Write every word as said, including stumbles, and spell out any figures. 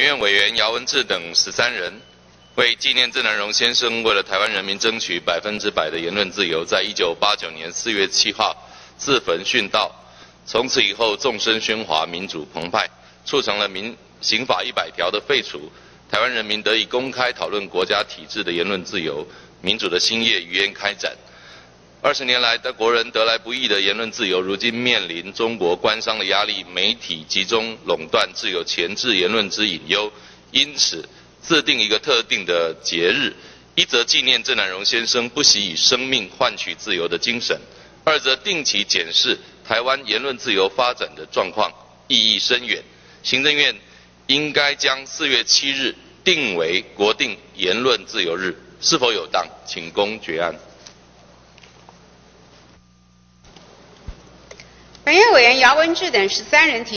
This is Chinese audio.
院委员姚文智等十三人，为纪念郑南榕先生为了台湾人民争取百分之百的言论自由，在一九八九年四月七号自焚殉道。从此以后，众生喧哗，民主澎湃，促成了民刑法一百条的废除，台湾人民得以公开讨论国家体制的言论自由，民主的新业于焉开展。二十年来，德国人得来不易的言论自由，如今面临中国官商的压力，媒体集中垄断，自有钳制言论之隐忧。因此，自定一个特定的节日，一则纪念郑南榕先生不惜以生命换取自由的精神；二则定期检视台湾言论自由发展的状况，意义深远。行政院应该将四月七日定为国定言论自由日，是否有当？请公决案。 本院委员姚文智等十三人提